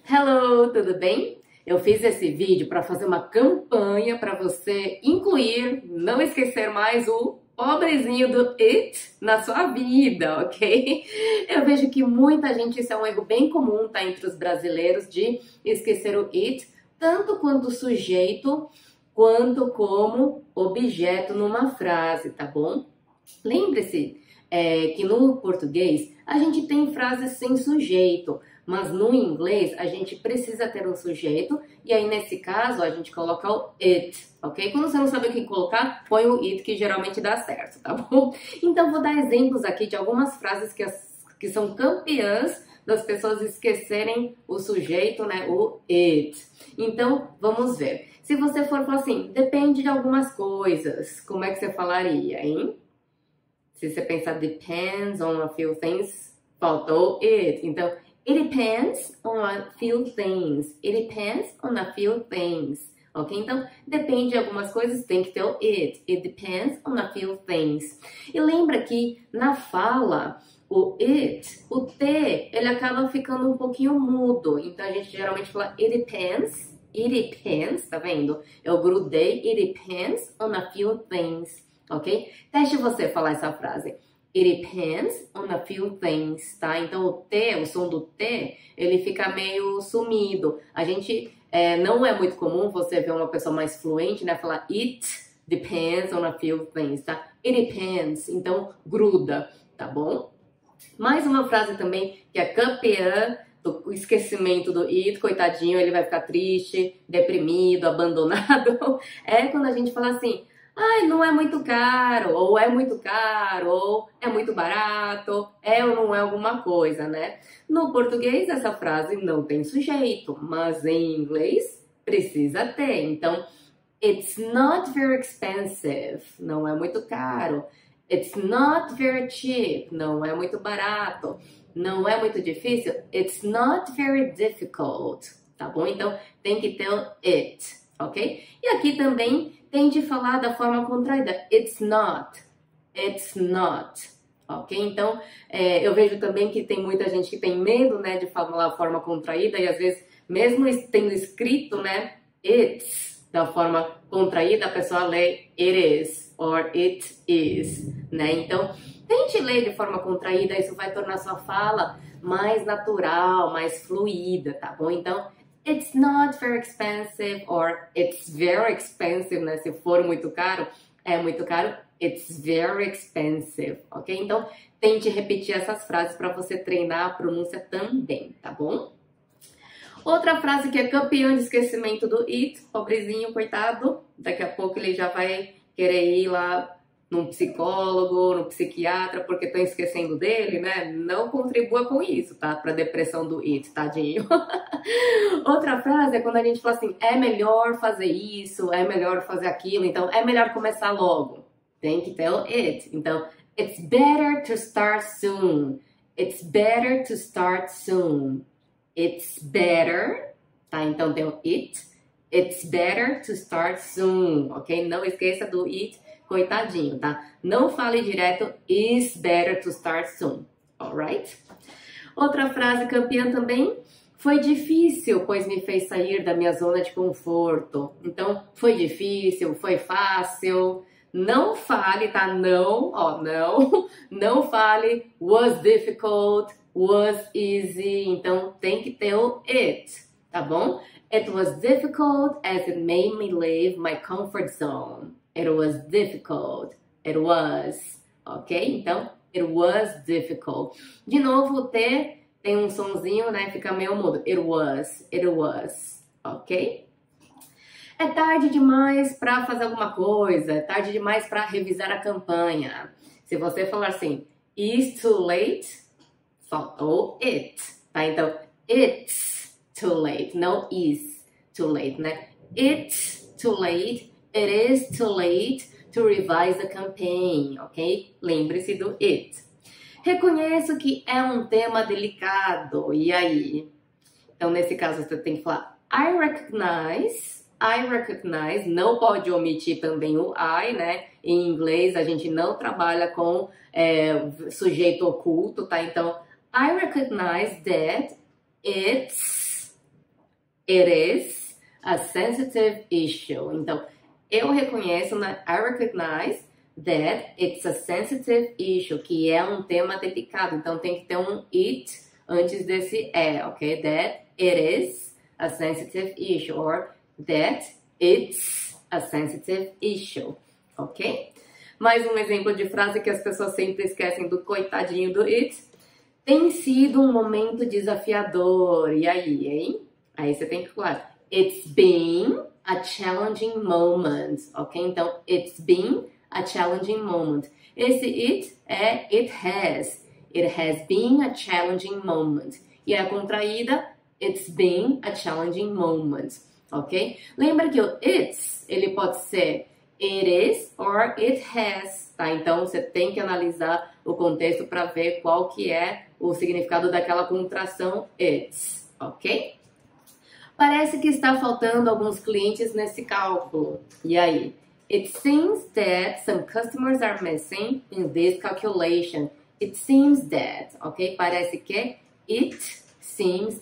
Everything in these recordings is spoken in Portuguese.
Hello, tudo bem? Eu fiz esse vídeo para fazer uma campanha para você incluir, não esquecer mais o pobrezinho do it na sua vida, ok? Eu vejo que muita gente, isso é um erro bem comum, tá, entre os brasileiros, de esquecer o it, tanto quanto sujeito, quanto como objeto numa frase, tá bom? Lembre-se, que no português a gente tem frases sem sujeito, mas no inglês a gente precisa ter um sujeito e aí nesse caso a gente coloca o it, ok? Quando você não sabe o que colocar, põe o it que geralmente dá certo, tá bom? Então vou dar exemplos aqui de algumas frases que são campeãs das pessoas esquecerem o sujeito, né? O it. Então vamos ver. Se você for falar assim, depende de algumas coisas, como é que você falaria, hein? Se você pensar depends on a few things, faltou it. Então, it depends on a few things. It depends on a few things. Ok? Então, depende de algumas coisas, tem que ter o it. It depends on a few things. E lembra que na fala, o it, o T, ele acaba ficando um pouquinho mudo. Então, a gente geralmente fala it depends, tá vendo? Eu grudei, it depends on a few things. Ok? Teste você falar essa frase. It depends on a few things, tá? Então, o T, o som do T, ele fica meio sumido. A gente, não é muito comum você ver uma pessoa mais fluente, né? Falar it depends on a few things, tá? It depends. Então, gruda, tá bom? Mais uma frase também que é campeã do esquecimento do it, coitadinho, ele vai ficar triste, deprimido, abandonado. É quando a gente fala assim... Ai, não é muito caro, ou é muito caro, ou é muito barato, é ou não é alguma coisa, né? No português, essa frase não tem sujeito, mas em inglês precisa ter. Então, it's not very expensive, não é muito caro. It's not very cheap, não é muito barato. Não é muito difícil, it's not very difficult, tá bom? Então, tem que ter o it, ok? E aqui também tem de falar da forma contraída. It's not. It's not. Ok? Então, eu vejo também que tem muita gente que tem medo, né, de falar a forma contraída e às vezes, mesmo tendo escrito, né, it's, da forma contraída, a pessoa lê it is or it is, né? Então, tente ler de forma contraída, isso vai tornar sua fala mais natural, mais fluida, tá bom? Então, it's not very expensive or it's very expensive, né? Se for muito caro, é muito caro. It's very expensive, ok? Então, tente repetir essas frases para você treinar a pronúncia também, tá bom? Outra frase que é campeã de esquecimento do it, pobrezinho, coitado. Daqui a pouco ele já vai querer ir lá num psicólogo, no psiquiatra, porque estão esquecendo dele, né? Não contribua com isso, tá? Pra depressão do it, tadinho. Outra frase é quando a gente fala assim, é melhor fazer isso, é melhor fazer aquilo, então é melhor começar logo. Tem que ter o it. Então, it's better to start soon. It's better to start soon. It's better, tá? Então tem o it. It's better to start soon, ok? Não esqueça do it, coitadinho, tá? Não fale direto, it's better to start soon, alright? Outra frase campeã também, foi difícil, pois me fez sair da minha zona de conforto. Então, foi difícil, foi fácil. Não fale, tá? Não, ó, não. Não fale was difficult, was easy. Então, tem que ter o it, tá bom? It was difficult as it made me leave my comfort zone. It was difficult. It was. Ok? Então, it was difficult. De novo, o T tem um sonzinho, né? Fica meio mudo. It was. It was. Ok? É tarde demais para fazer alguma coisa. É tarde demais para revisar a campanha. Se você falar assim, it's too late, faltou it. Tá? Então, it's too late. Não is too late, né? It's too late. It is too late to revise the campaign, ok? Lembre-se do it. Reconheço que é um tema delicado. E aí? Então, nesse caso, você tem que falar I recognize. Não pode omitir também o I, né? Em inglês, a gente não trabalha com sujeito oculto, tá? Então, I recognize that it's It is a sensitive issue. Então, eu reconheço, né? I recognize that it's a sensitive issue, que é um tema delicado. Então, tem que ter um it antes desse ok? That it is a sensitive issue, or that it's a sensitive issue, ok? Mais um exemplo de frase que as pessoas sempre esquecem do coitadinho do it. Tem sido um momento desafiador. E aí, hein? Aí você tem que falar, it's been a challenging moment, ok? Então, it's been a challenging moment. Esse it é it has. It has been a challenging moment. E a contraída, it's been a challenging moment, ok? Lembra que o it's, ele pode ser it is or it has, tá? Então, você tem que analisar o contexto para ver qual que é o significado daquela contração it's, ok? Parece que está faltando alguns clientes nesse cálculo. E aí? It seems that some customers are missing in this calculation. It seems that, ok? Parece que it seems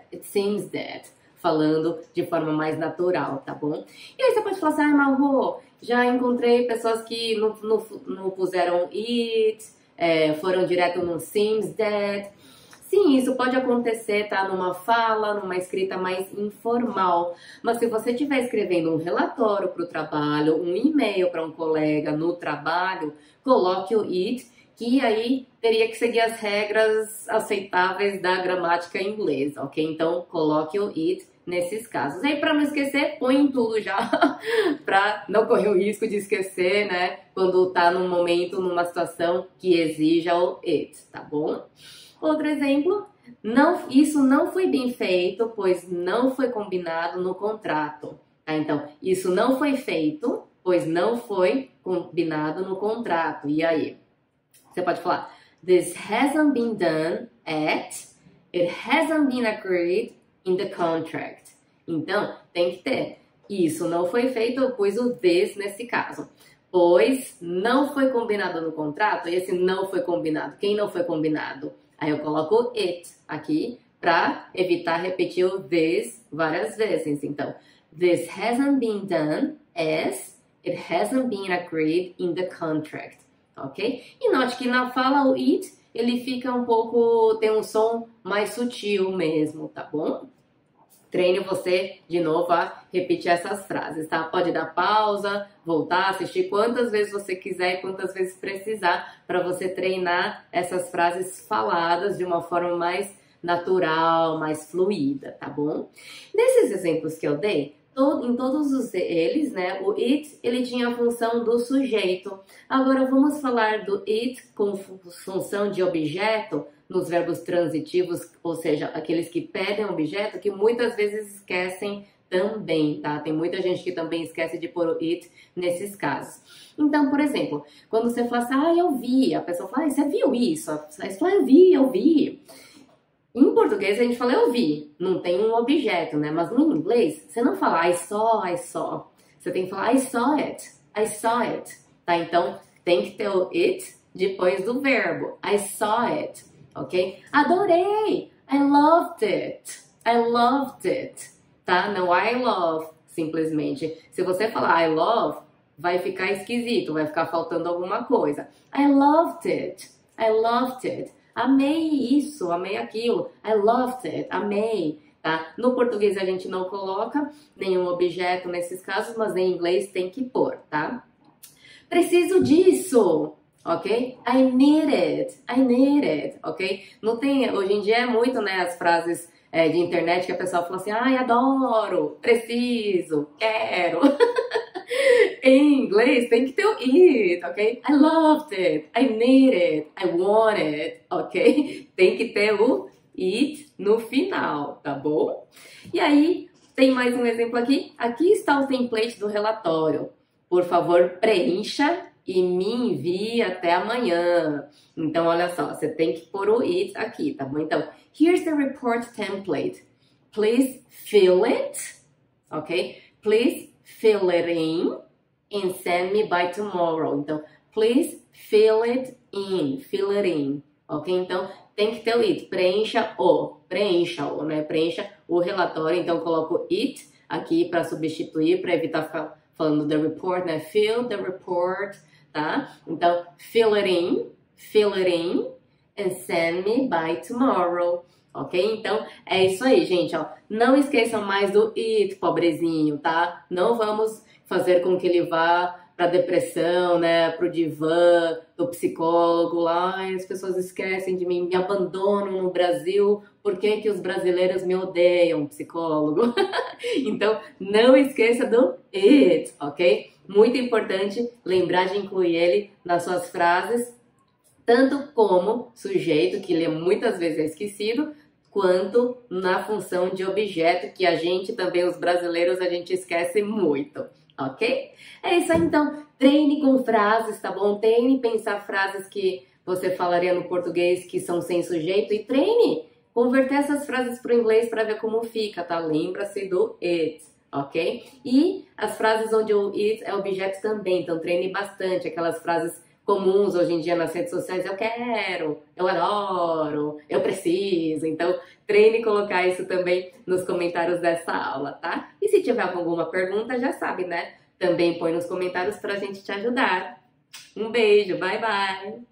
that. Falando de forma mais natural, tá bom? E aí você pode falar assim, ai, Marrô, já encontrei pessoas que não puseram it, foram direto no seems that. Sim, isso pode acontecer, tá? Numa fala, numa escrita mais informal. Mas se você estiver escrevendo um relatório para o trabalho, um e-mail para um colega no trabalho, coloque o it, que aí teria que seguir as regras aceitáveis da gramática inglesa, ok? Então, coloque o it nesses casos. Aí, para não esquecer, põe em tudo já, para não correr o risco de esquecer, né? Quando tá num momento, numa situação que exija o it, tá bom? Outro exemplo, isso não foi bem feito, pois não foi combinado no contrato. Tá? Então, isso não foi feito, pois não foi combinado no contrato. E aí? Você pode falar, this hasn't been done it hasn't been agreed in the contract. Então, tem que ter, isso não foi feito, pois o this nesse caso. Pois não foi combinado no contrato, e esse não foi combinado. Quem não foi combinado? Aí eu coloco it aqui para evitar repetir o this várias vezes. Então, this hasn't been done as it hasn't been agreed in the contract, ok? E note que na fala o it, ele fica um pouco, tem um som mais sutil mesmo, tá bom? Treine você de novo a repetir essas frases, tá? Pode dar pausa, voltar, assistir quantas vezes você quiser e quantas vezes precisar para você treinar essas frases faladas de uma forma mais natural, mais fluida, tá bom? Nesses exemplos que eu dei, em todos eles, né, o it, ele tinha a função do sujeito. Agora vamos falar do it com função de objeto, nos verbos transitivos, ou seja, aqueles que pedem objeto, que muitas vezes esquecem também, tá? Tem muita gente que também esquece de pôr o it nesses casos. Então, por exemplo, quando você fala assim, eu vi, a pessoa fala, você viu isso? Aí você fala, eu vi. Em português a gente fala, eu vi, não tem um objeto, né? Mas no inglês, você não fala, I saw. Você tem que falar, I saw it, tá? Então, tem que ter o it depois do verbo, I saw it. Ok? Adorei! I loved it. Tá? Não I love, simplesmente. Se você falar I love, vai ficar esquisito, vai ficar faltando alguma coisa. I loved it. Amei isso, amei aquilo. I loved it, amei. Tá? No português a gente não coloca nenhum objeto nesses casos, mas em inglês tem que pôr, tá? Preciso disso! Ok? I need it, ok? Não tem, hoje em dia é muito, né, as frases de internet que a pessoa fala assim, adoro, preciso, quero. Em inglês tem que ter o it, ok? I loved it, I need it, I want it, ok? Tem que ter o it no final, tá bom? E aí, tem mais um exemplo aqui. Aqui está o template do relatório. Por favor, preencha e me envie até amanhã. Então, olha só, você tem que pôr o it aqui, tá bom? Então, here's the report template. Please fill it, ok? Please fill it in and send me by tomorrow. Então, please fill it in, ok? Então, tem que ter o it. Preencha-o, né? Preencha o relatório. Então, eu coloco it aqui para substituir, para evitar ficar falando the report, né? Fill the report, tá? Então, fill it in, and send me by tomorrow. Ok? Então, é isso aí, gente, ó. Não esqueçam mais do it, pobrezinho, tá? Não vamos fazer com que ele vá pra depressão, né? Pro divã, do psicólogo lá. Ai, as pessoas esquecem de mim, me abandonam no Brasil. Por que que os brasileiros me odeiam, psicólogo? Então, não esqueça do it, ok? Muito importante lembrar de incluir ele nas suas frases, tanto como sujeito, que ele muitas vezes é esquecido, quanto na função de objeto, que a gente também, os brasileiros, a gente esquece muito, ok? É isso aí, então. Treine com frases, tá bom? Treine pensar frases que você falaria no português que são sem sujeito e treine converter essas frases para o inglês para ver como fica, tá? Lembra-se do it, ok? E as frases onde o it é objeto também, então treine bastante aquelas frases comuns hoje em dia nas redes sociais. Eu quero, eu adoro, eu preciso. Então, treine colocar isso também nos comentários dessa aula, tá? E se tiver alguma pergunta, já sabe, né? Também põe nos comentários pra gente te ajudar. Um beijo, bye bye!